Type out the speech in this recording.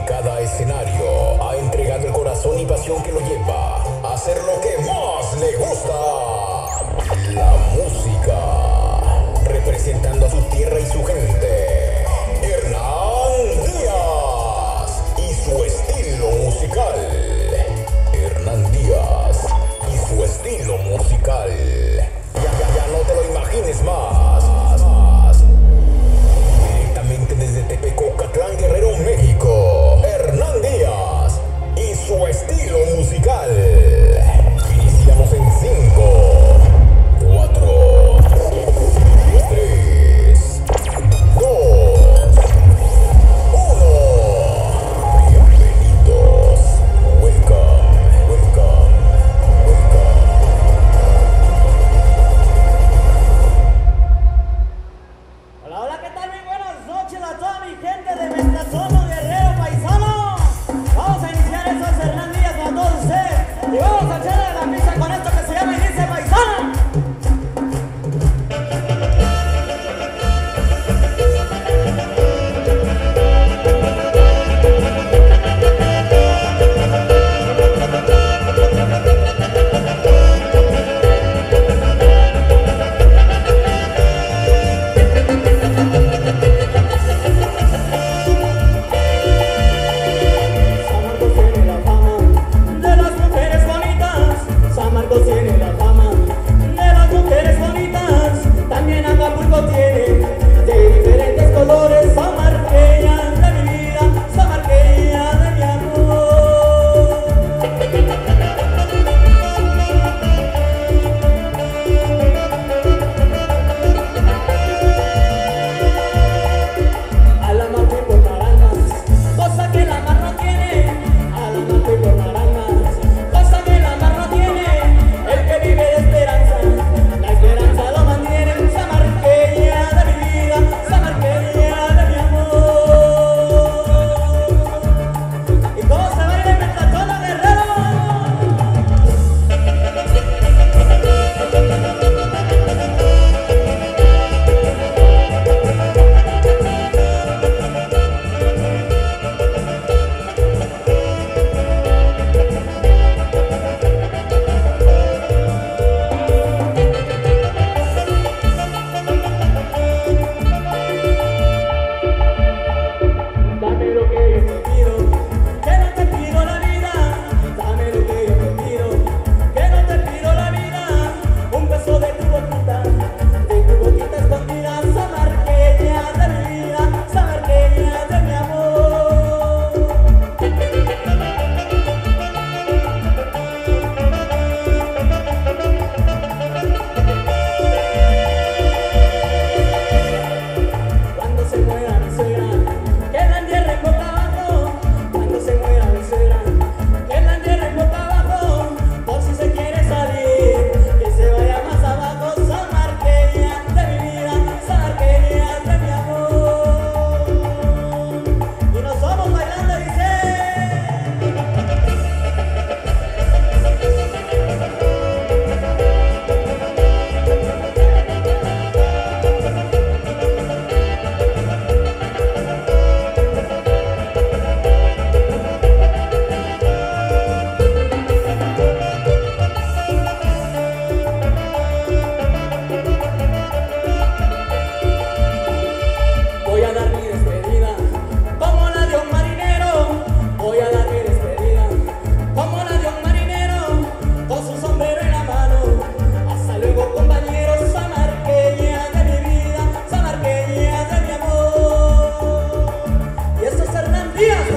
cada escenario ha entregado el corazón y pasión que lo lleva a hacer lo que más le gusta, la música, representando a su tierra y su gente, Hernán Díaz y su estilo musical. Hernán Díaz y su estilo musical. Ya no te lo imagines más. Directamente desde Tepeco, Catlán, Guerrero, México, Hernán Díaz y su estilo musical. Iniciamos en 5, 4, 3, 2, 1. Bienvenidos. Welcome. Hola, hola, ¿qué tal? Muy buenas noches a toda mi gente de Mentazono, Guerrero, Paisano. Vamos a iniciar esto, es Hernán Díaz para todos ustedes. Y vamos a echarle la pista con esto que se llama y dice Paisano. San Marcos tiene la fama de las mujeres bonitas, también Acapulco tiene de diferentes colores, samarqueña de mi vida, samarqueña de mi amor. A la mar fui por naranjas, cosa que la mar no tiene, a la mar fui por naranjas, cosa que la mar no tiene. El que vive de esperanza, la esperanza lo mantiene. Samarqueña de mi vida, samarqueña de mi amor. ¿Y cómo se baila en Mentazono, Guerrero? Dame lo que yo te pido, que no te pido la vida. Dame lo que yo te pido, que no te pido la vida. Un beso de tu boquita escondida. Samarqueña de mi vida, samarqueña de mi amor. Cuando se muera mi suegra, que la entierren boca abajo. Cuando se muera mi suegra, que la entierren boca abajo. Por si se quiere salir, que se vaya más abajo. Samarqueña de mi vida, samarqueña de mi amor. Y nos vamos bailando, dice. Voy a dar mi despedida como la de un marinero. Voy a dar mi despedida como la de un marinero, con su sombrero en la mano. Hasta luego, compañeros. Samarqueña de mi vida, samarqueña de mi amor. Y esto es Hernán Díaz.